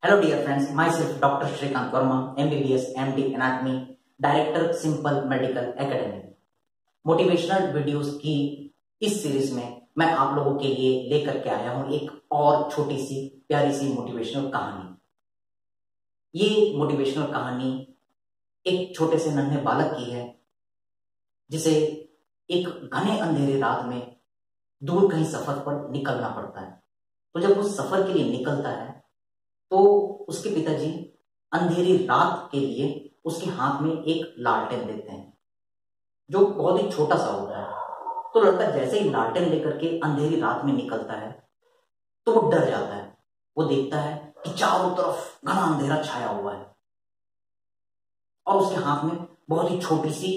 Hello dear friends, myself Dr. Shrikant Verma, MBBS, MD, Anatomy, Director, Simple Medical Academy। Motivational videos की इस series में मैं आप लोगों के लिए लेकर के आया हूं एक और छोटी सी प्यारी सी मोटिवेशनल कहानी। ये मोटिवेशनल कहानी एक छोटे से नन्हे बालक की है जिसे एक घने अंधेरे रात में दूर कहीं सफर पर निकलना पड़ता है। तो जब वो सफर के लिए निकलता है तो उसके पिताजी अंधेरी रात के लिए उसके हाथ में एक लालटेन देते हैं जो बहुत ही छोटा सा होता है। तो लड़का जैसे ही लालटेन लेकर के अंधेरी रात में निकलता है तो वो डर जाता है। वो देखता है कि चारों तरफ घना अंधेरा छाया हुआ है और उसके हाथ में बहुत ही छोटी सी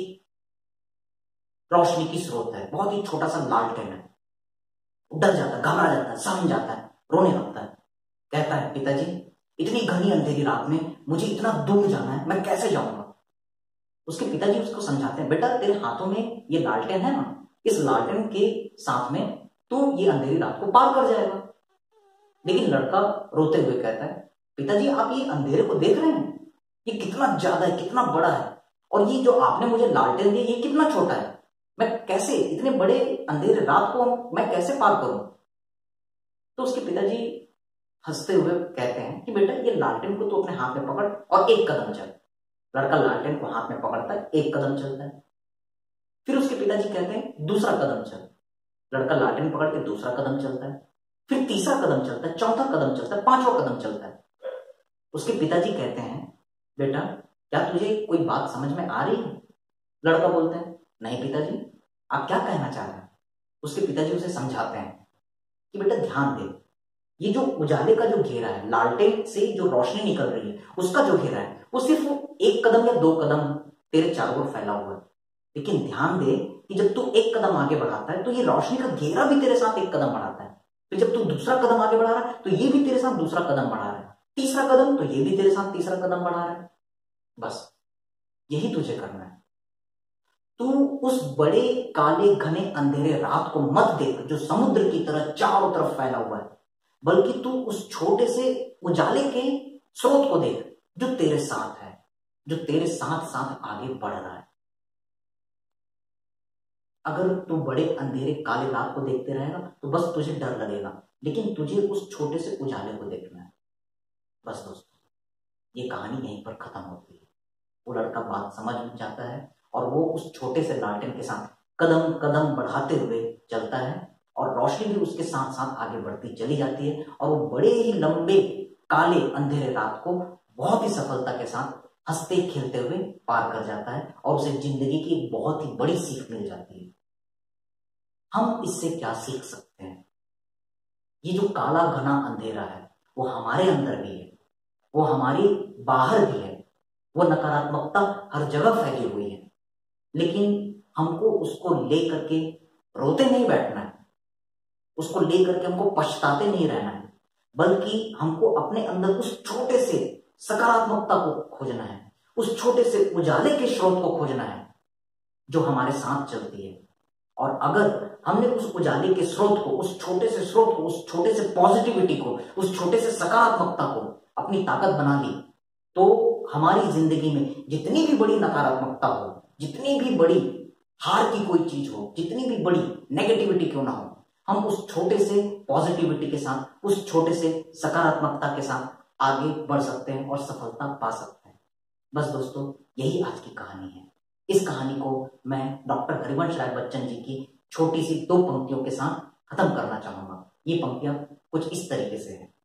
रोशनी की स्रोत है, बहुत ही छोटा सा लालटेन है। डर जाता है, घबरा जाता है, समझ जाता है, रोने लगता है। कहता है, पिताजी इतनी घनी अंधेरी रात में मुझे इतना दूर जाना है, मैं कैसे जाऊंगा। उसके पिताजी उसको समझाते हैं, बेटा तेरे हाथों में ये लालटेन है ना, इस लालटेन के साथ में तू ये अंधेरी रात को पार कर जाएगा। लेकिन लड़का रोते हुए कहता है, पिताजी आप ये अंधेरे को देख रहे हैं, ये कितना ज्यादा है, कितना बड़ा है, और ये जो आपने मुझे लालटेन दिया ये कितना छोटा है, मैं कैसे इतने बड़े अंधेरे रात को मैं कैसे पार करूं। तो उसके पिताजी हंसते हुए कहते हैं कि बेटा ये लालटेन को तो अपने हाथ में पकड़ और एक कदम चल। लड़का लालटेन को हाथ में पकड़ता है, एक कदम चलता है। फिर उसके पिताजी कहते हैं दूसरा कदम चल। लड़का लालटेन पकड़ के दूसरा कदम चलता है, फिर तीसरा कदम चलता है, चौथा कदम चलता है, पांचवा कदम चलता है। उसके पिताजी कहते हैं, बेटा क्या तुझे कोई बात समझ में आ रही है। लड़का बोलता है, नहीं पिताजी, आप क्या कहना चाह रहे हैं। उसके पिताजी उसे समझाते हैं कि बेटा ध्यान दे, ये जो उजाले का जो घेरा है, लालटेन से जो रोशनी निकल रही है उसका जो घेरा है वो सिर्फ एक कदम या दो कदम तेरे चारों ओर फैला हुआ है। लेकिन ध्यान दे कि जब तू एक कदम आगे बढ़ाता है तो ये रोशनी का घेरा भी तेरे साथ एक कदम बढ़ाता है। फिर जब तू दूसरा कदम आगे बढ़ा रहा है तो ये भी तेरे साथ दूसरा कदम बढ़ा रहा है, तीसरा कदम तो ये भी तेरे साथ तीसरा कदम बढ़ा रहा है। बस यही तुझे करना है। तू उस बड़े काले घने अंधेरे रात को मत देख जो समुद्र की तरह चारों तरफ फैला हुआ है, बल्कि तू उस छोटे से उजाले के स्रोत को देख जो तेरे साथ है, जो तेरे साथ साथ आगे बढ़ रहा है। अगर तू बड़े अंधेरे काले रात को देखते रहेगा तो बस तुझे डर लगेगा, लेकिन तुझे उस छोटे से उजाले को देखना है। बस दोस्तों, ये कहानी यहीं पर खत्म होती है। वो लड़का बात समझ जाता है और वो उस छोटे से लालटेन के साथ कदम कदम बढ़ाते हुए चलता है और रोशनी भी उसके साथ साथ आगे बढ़ती चली जाती है और वो बड़े ही लंबे काले अंधेरे रात को बहुत ही सफलता के साथ हंसते खेलते हुए पार कर जाता है और उसे जिंदगी की बहुत ही बड़ी सीख मिल जाती है। हम इससे क्या सीख सकते हैं। ये जो काला घना अंधेरा है वो हमारे अंदर भी है, वो हमारी बाहर भी है, वो नकारात्मकता हर जगह फैली हुई है। लेकिन हमको उसको लेकर के रोते नहीं बैठना है, उसको लेकर के हमको पछताते नहीं रहना है, बल्कि हमको अपने अंदर उस छोटे से सकारात्मकता को खोजना है, उस छोटे से उजाले के स्रोत को खोजना है जो हमारे साथ चलती है। और अगर हमने उस उजाले के स्रोत को, उस छोटे से स्रोत को, उस छोटे से पॉजिटिविटी को, उस छोटे से सकारात्मकता को अपनी ताकत बना ली तो हमारी जिंदगी में जितनी भी बड़ी नकारात्मकता हो, जितनी भी बड़ी हार की कोई चीज हो, जितनी भी बड़ी नेगेटिविटी क्यों ना हो, हम उस छोटे से पॉजिटिविटी के साथ, उस छोटे से सकारात्मकता के साथ आगे बढ़ सकते हैं और सफलता पा सकते हैं। बस दोस्तों, यही आज की कहानी है। इस कहानी को मैं डॉक्टर हरिवंश राय बच्चन जी की छोटी सी दो पंक्तियों के साथ खत्म करना चाहूंगा। ये पंक्तियां कुछ इस तरीके से हैं।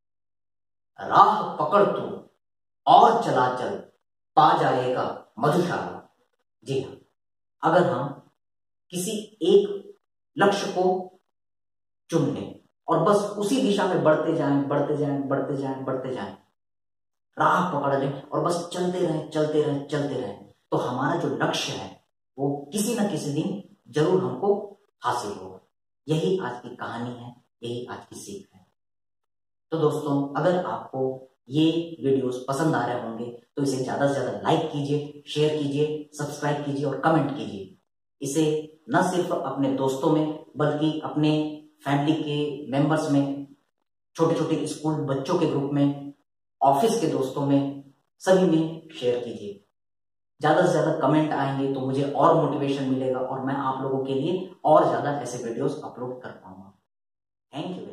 राह पकड़ तू और चला चल, पा जाएगा मधुशाला। जी हाँ, अगर हम किसी एक लक्ष्य को चुन लें और बस उसी दिशा में बढ़ते जाएं, बढ़ते जाएं, बढ़ते जाएं, बढ़ते जाएं, राह पकड़ लें और बस चलते रहें, चलते रहें, चलते रहें, तो हमारा जो लक्ष्य है वो किसी न किसी दिन जरूर हमको हासिल होगा। यही आज की कहानी है, यही आज की सीख है। तो दोस्तों, अगर आपको ये वीडियोस पसंद आ रहे होंगे तो इसे ज्यादा से ज्यादा लाइक कीजिए, शेयर कीजिए, सब्सक्राइब कीजिए और कमेंट कीजिए। इसे न सिर्फ अपने दोस्तों में बल्कि अपने फैमिली के मेंबर्स में, छोटे छोटे स्कूल बच्चों के ग्रुप में ऑफिस के दोस्तों में, सभी में शेयर कीजिए। ज्यादा से ज्यादा कमेंट आएंगे तो मुझे और मोटिवेशन मिलेगा और मैं आप लोगों के लिए और ज्यादा ऐसे वीडियोस अपलोड कर पाऊंगा। Thank you.